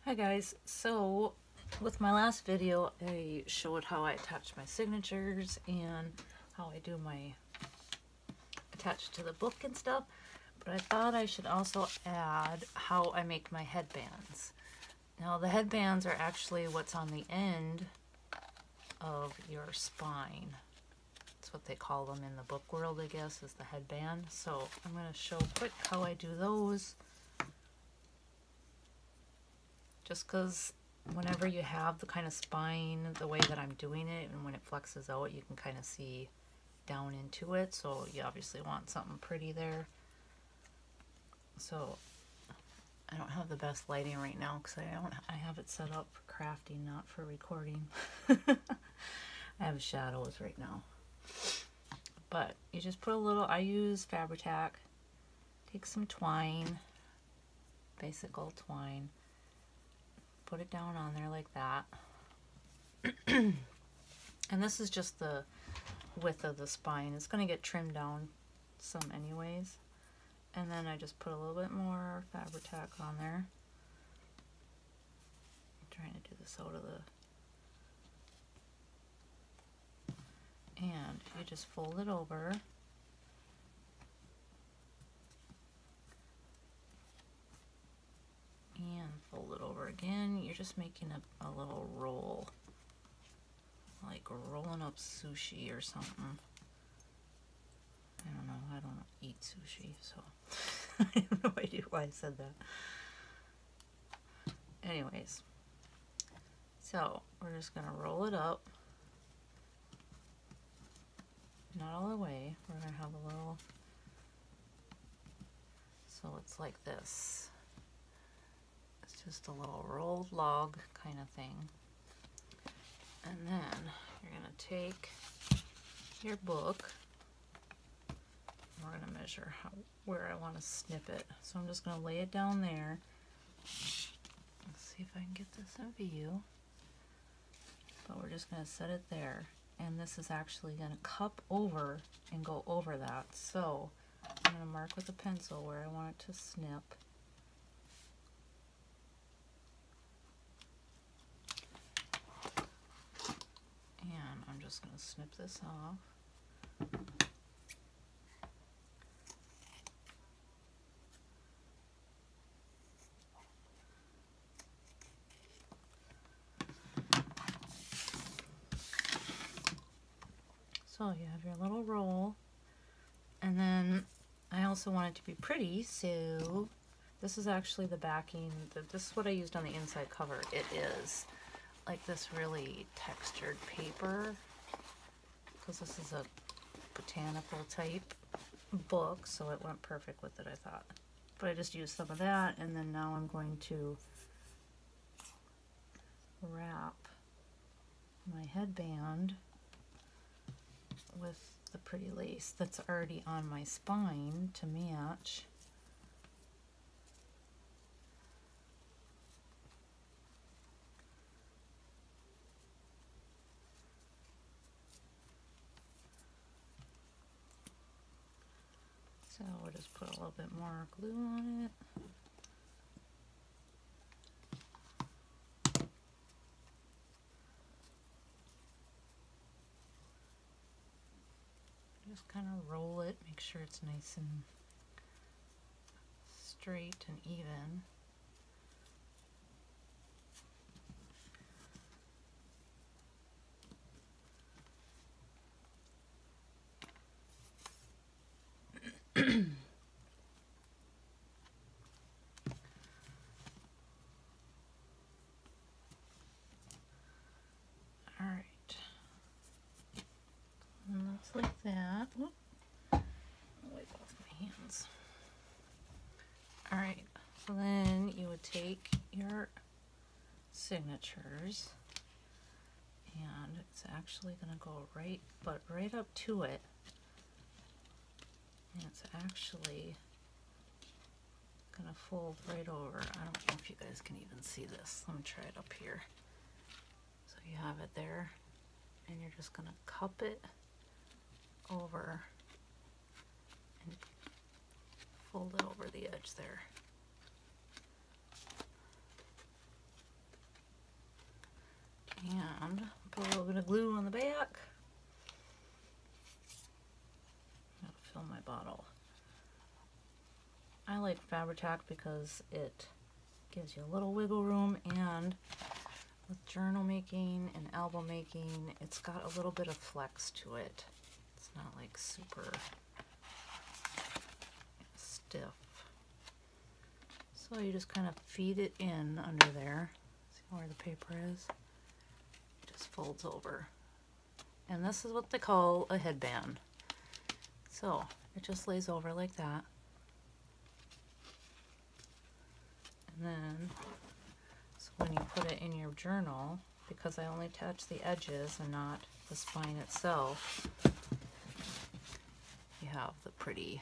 Hi guys, so with my last video I showed how I attach my signatures and how I do my attach to the book and stuff, but I thought I should also add how I make my headbands. Now the headbands are actually what's on the end of your spine. That's what they call them in the book world, I guess, is the headband. So I'm going to show quick how I do those. Just because whenever you have the kind of spine, the way that I'm doing it, and when it flexes out, you can kind of see down into it. So you obviously want something pretty there. So I don't have the best lighting right now because I have it set up for crafting, not for recording. I have shadows right now. But you just put a little, I use Fabri-Tac. Take some twine, basic old twine. Put it down on there like that. And this is just the width of the spine. It's going to get trimmed down some anyways. And then I just put a little bit more Fabri-Tac on there. I'm trying to do this out of the... And you just fold it over. And fold it over again. You're just making a little roll. Like rolling up sushi or something. I don't know. I don't eat sushi, so I have no idea why I said that. Anyways, so we're just going to roll it up. Not all the way. We're going to have a little... So it's like this. It's just a little rolled log kind of thing. And then you're going to take your book. We're going to measure where I want to snip it. So I'm just going to lay it down there. Let's see if I can get this in view. But we're just going to set it there. And this is actually going to cup over and go over that. So I'm going to mark with a pencil where I want it to snip. And I'm just going to snip this off. So you have your little roll, and then I also want it to be pretty, so this is actually the backing. This is what I used on the inside cover. It is like this really textured paper, because this is a botanical type book, so it went perfect with it, I thought. But I just used some of that, and then now I'm going to wrap my headband with the pretty lace that's already on my spine to match. So we'll just put a little bit more glue on it. Just kind of roll it, make sure it's nice and straight and even. Alright. And that's like that. Whoop. I'll wipe off my hands. Alright, so then you would take your signatures, and it's actually going to go right up to it. And it's actually going to fold right over. I don't know if you guys can even see this. Let me try it up here. So you have it there, and you're just going to cup it over and fold it over the edge there. little bit of glue on the back. I'll fill my bottle. I like Fabri-Tac because it gives you a little wiggle room, and with journal making and album making, it's got a little bit of flex to it. It's not like super stiff. So you just kind of feed it in under there. See where the paper is? It just folds over. And this is what they call a headband. So it just lays over like that. And then, so when you put it in your journal, because I only touch the edges and not the spine itself, you have the pretty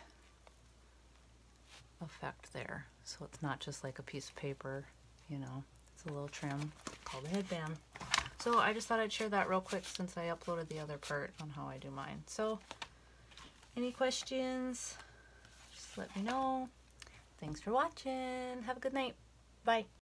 effect there. So it's not just like a piece of paper, you know, it's a little trim called a headband. So I just thought I'd share that real quick since I uploaded the other part on how I do mine. So any questions, just let me know. Thanks for watching. Have a good night. Bye.